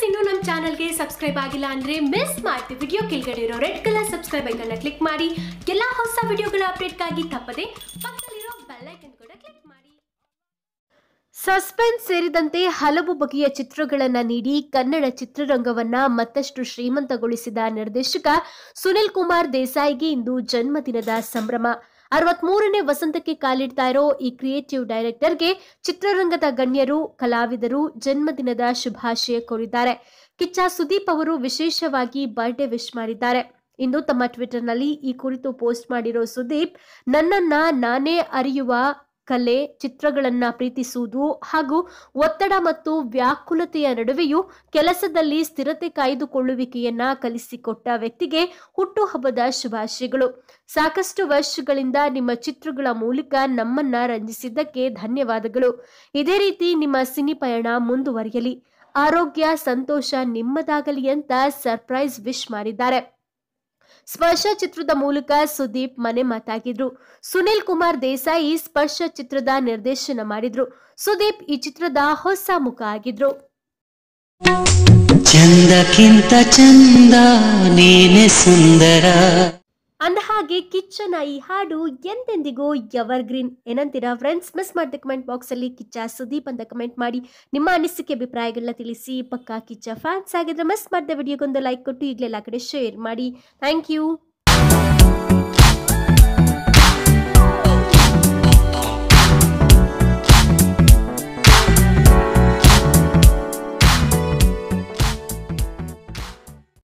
ನೀವಿನ್ನೂ ನಮ್ಮ ಚಾನಲ್ಗೆ ಸಬ್ಸ್ಕ್ರೈಬ್ ಆಗಿಲ್ಲ ಅಂದ್ರೆ ಮಿಸ್ ಮಾಡ್ತಿ ವಿಡಿಯೋ ಕೆಳಗಡೆ ಇರೋ red colour subscribe icon click ಮಾಡಿ ಎಲ್ಲ ಹೊಸ ವಿಡಿಯೋಗಳ ಅಪ್ಡೇಟ್ಗಾಗಿ ತಪ್ಪದೆ ಪಕ್ಕದಲ್ಲಿರೋ ಬೆಲ್ ಐಕನ್ ಕೂಡ ಕ್ಲಿಕ್ ಮಾಡಿ. ಸಸ್ಪೆನ್ಸ್ ಸೇರಿದಂತೆ ಹಲವು ಬಗೆಯ ಚಿತ್ರಗಳನ್ನು ನೀಡಿ ಕನ್ನಡ ಚಿತ್ರರಂಗವನ್ನ ಮತ್ತಷ್ಟು ಶ್ರೀಮಂತಗೊಳಿಸಿದ ನಿರ್ದೇಶಕ ಸುನಿಲ್ ಕುಮಾರ್ ದೇಸಾಯಿಗೆ ಇಂದು ಜನ್ಮದಿನದ ಸಂಭ್ರಮ. 63ನೇ ವಸಂತಕ್ಕೆ ಕಾಲಿಡ್ತಾ ಇರೋ ಈ ಕ್ರಿಯೇಟಿವ್ ಡೈರೆಕ್ಟರ್ಗೆ ಚಿತ್ರರಂಗದ ಗಣ್ಯರು, ಕಲಾವಿದರು ಜನ್ಮದಿನದ ಶುಭಾಶಯ ಕೋರಿದ್ದಾರೆ. ಕಿಚ್ಚ ಸುದೀಪ್ ಅವರು ವಿಶೇಷವಾಗಿ ಬರ್ಡೇ ವಿಶ್ ಮಾಡಿದ್ದಾರೆ. ಇಂದು ತಮ್ಮ ಟ್ವಿಟರ್ನಲ್ಲಿ ಈ ಕುರಿತು ಪೋಸ್ಟ್ ಮಾಡಿರೋ ಸುದೀಪ್, ನನ್ನನ್ನ ನಾನೇ ಅರಿಯುವ ಕಲೆ, ಚಿತ್ರಗಳನ್ನ ಪ್ರೀತಿಸುವುದು ಹಾಗೂ ಒತ್ತಡ ಮತ್ತು ವ್ಯಾಕುಲತೆಯ ನಡುವೆಯೂ ಕೆಲಸದಲ್ಲಿ ಸ್ಥಿರತೆ ಕಾಯ್ದುಕೊಳ್ಳುವಿಕೆಯನ್ನ ಕಲಿಸಿಕೊಟ್ಟ ವ್ಯಕ್ತಿಗೆ ಹುಟ್ಟುಹಬ್ಬದ ಶುಭಾಶಯಗಳು. ಸಾಕಷ್ಟು ವರ್ಷಗಳಿಂದ ನಿಮ್ಮ ಚಿತ್ರಗಳ ಮೂಲಕ ನಮ್ಮನ್ನ ರಂಜಿಸಿದ್ದಕ್ಕೆ ಧನ್ಯವಾದಗಳು. ಇದೇ ರೀತಿ ನಿಮ್ಮ ಸಿನಿ ಪಯಣ ಮುಂದುವರಿಯಲಿ, ಆರೋಗ್ಯ ಸಂತೋಷ ನಿಮ್ಮದಾಗಲಿ ಅಂತ ಸರ್ಪ್ರೈಸ್ ವಿಶ್ ಮಾಡಿದ್ದಾರೆ. ಸ್ಪರ್ಶ ಚಿತ್ರದ ಮೂಲಕ ಸುದೀಪ್ ಮನೆ ಮಾತಾಗಿದ್ರು. ಸುನಿಲ್ ಕುಮಾರ್ ದೇಸಾಯಿ ಸ್ಪರ್ಶ ಚಿತ್ರದ ನಿರ್ದೇಶನ ಮಾಡಿದ್ರು. ಸುದೀಪ್ ಈ ಚಿತ್ರದ ಹೊಸ ಮುಖ ಆಗಿದ್ರು. ಚಂದಕ್ಕಿಂತ ಚಂದ ನೀನೆ ಸುಂದರ. ಅಂದಹಾಗೆ ಕಿಚ್ಚನ ಈ ಹಾಡು ಎಂದೆಂದಿಗೂ ಎವರ್ ಗ್ರೀನ್. ಏನಂತೀರಾ ಫ್ರೆಂಡ್ಸ್? ಮಿಸ್ ಮಾಡಿದ ಕಮೆಂಟ್ ಬಾಕ್ಸ್ ಅಲ್ಲಿ ಕಿಚ್ಚ ಸುದೀಪ್ ಅಂತ ಕಮೆಂಟ್ ಮಾಡಿ ನಿಮ್ಮ ಅನಿಸಿಕೆ ಅಭಿಪ್ರಾಯಗಳನ್ನ ತಿಳಿಸಿ. ಪಕ್ಕಾ ಕಿಚ್ಚ ಫ್ಯಾನ್ಸ್ ಆಗಿದ್ರೆ ಮಿಸ್ ಮಾಡಿದ ವಿಡಿಯೋಗೊಂದು ಲೈಕ್ ಕೊಟ್ಟು ಈಗಲೆಲ್ಲ ಕಡೆ ಶೇರ್ ಮಾಡಿ. Thank you.